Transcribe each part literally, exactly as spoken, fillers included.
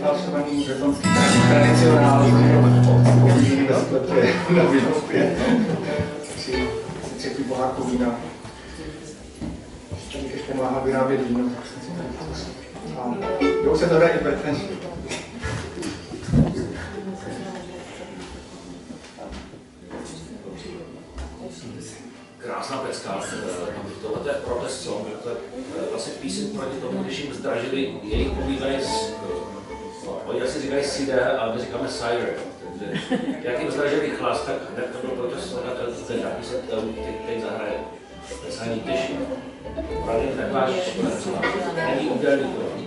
falšovaný žetonský tradicionální víno, to je na výrobě. Si třetí pohádku vína. Ještě bych ještě mohla vyrábět víno, tak jsem si tady zkusil. A jo, se to hraje i Bertrand. Krásná pecka. Tohle je protest song, to je vlastně píseň proti tomu, když jim zdražili jejich povídají, oni asi říkají cider, ale my říkáme cider. Takže jak jim zdražili chlast, tak hned to byl protest song a ten taky se teď zahraje. To se ani těší. Právě taková škoda, není udělný to.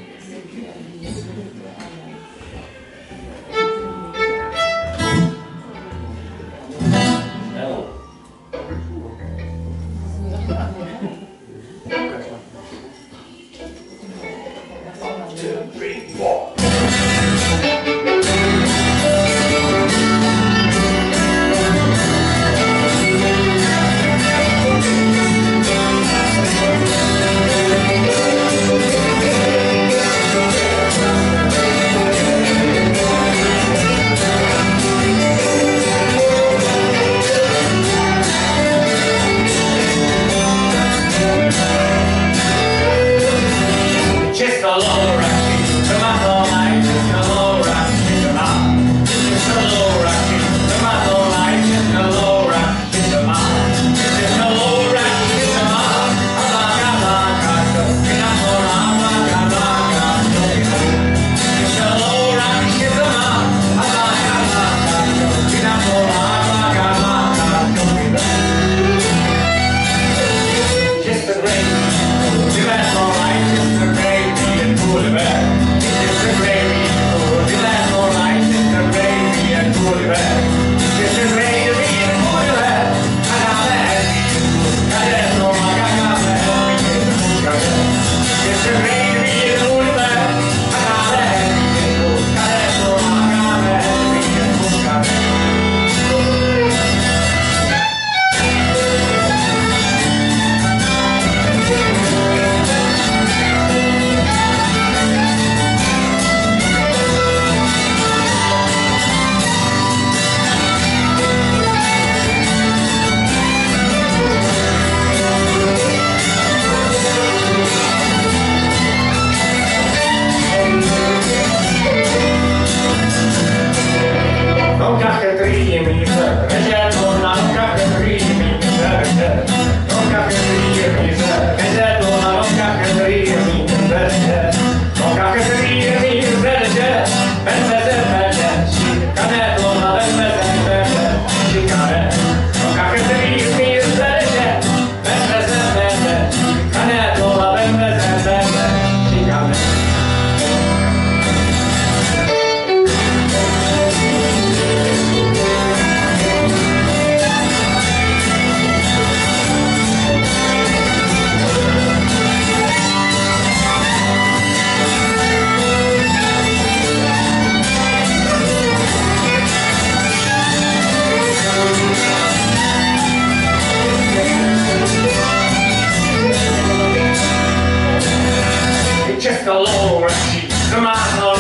Just a low, come on,